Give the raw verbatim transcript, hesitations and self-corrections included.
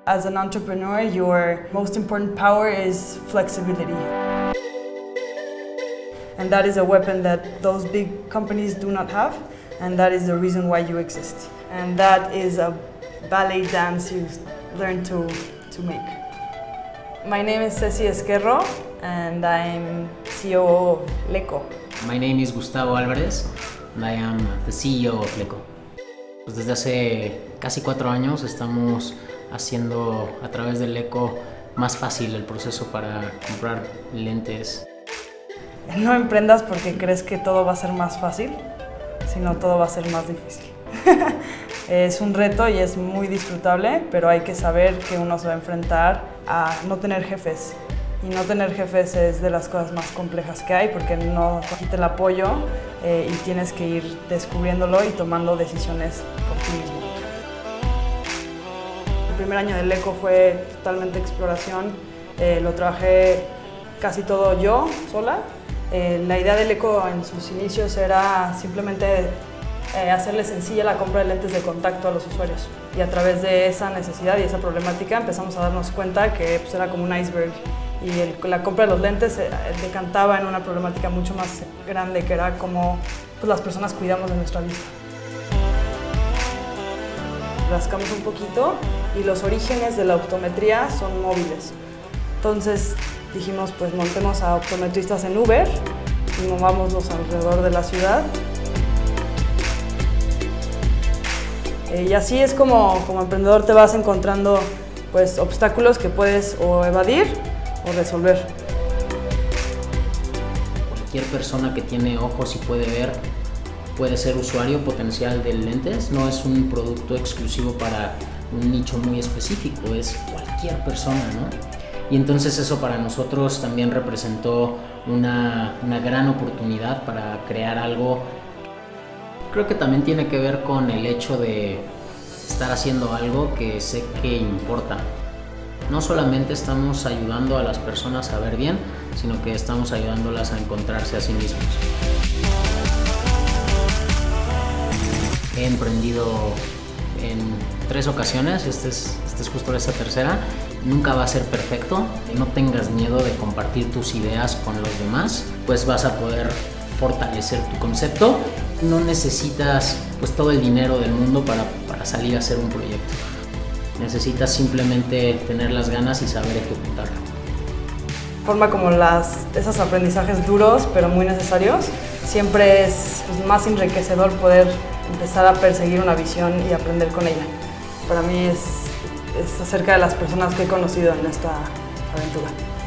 As an entrepreneur, your most important power is flexibility. And that is a weapon that those big companies do not have, and that is the reason why you exist. And that is a ballet dance you learn to, to make. My name is Ceci Esquerro, and I'm C O O of LECO. My name is Gustavo Álvarez, and I am the C E O of LECO. Pues desde hace casi cuatro años estamos haciendo a través de LECO más fácil el proceso para comprar lentes. No emprendas porque crees que todo va a ser más fácil, sino todo va a ser más difícil. Es un reto y es muy disfrutable, pero hay que saber que uno se va a enfrentar a no tener jefes. Y no tener jefes es de las cosas más complejas que hay porque no quita el apoyo eh, y tienes que ir descubriéndolo y tomando decisiones por ti mismo. El primer año de LECO fue totalmente exploración, eh, lo trabajé casi todo yo, sola. Eh, la idea de LECO en sus inicios era simplemente eh, hacerle sencilla la compra de lentes de contacto a los usuarios. Y a través de esa necesidad y esa problemática empezamos a darnos cuenta que pues, era como un iceberg. Y el, la compra de los lentes eh, decantaba en una problemática mucho más grande, que era cómo pues, las personas cuidamos de nuestra vista. Rascamos un poquito y los orígenes de la optometría son móviles. Entonces dijimos, pues montemos a optometristas en Uber y movámoslos alrededor de la ciudad. Eh, y así es como, como emprendedor te vas encontrando pues, obstáculos que puedes o evadir o resolver. Cualquier persona que tiene ojos y puede ver puede ser usuario potencial de lentes. No es un producto exclusivo para un nicho muy específico, es cualquier persona, ¿no? Y entonces eso para nosotros también representó una, una gran oportunidad para crear algo. Creo que también tiene que ver con el hecho de estar haciendo algo que sé que importa. No solamente estamos ayudando a las personas a ver bien, sino que estamos ayudándolas a encontrarse a sí mismos. He emprendido en tres ocasiones, este es, este es justo esa tercera. Nunca va a ser perfecto, no tengas miedo de compartir tus ideas con los demás, pues vas a poder fortalecer tu concepto. No necesitas pues, todo el dinero del mundo para, para salir a hacer un proyecto. Necesitas simplemente tener las ganas y saber ejecutarlo. Forma como las, esos aprendizajes duros pero muy necesarios, siempre es pues, más enriquecedor poder empezar a perseguir una visión y aprender con ella. Para mí es, es acerca de las personas que he conocido en esta aventura.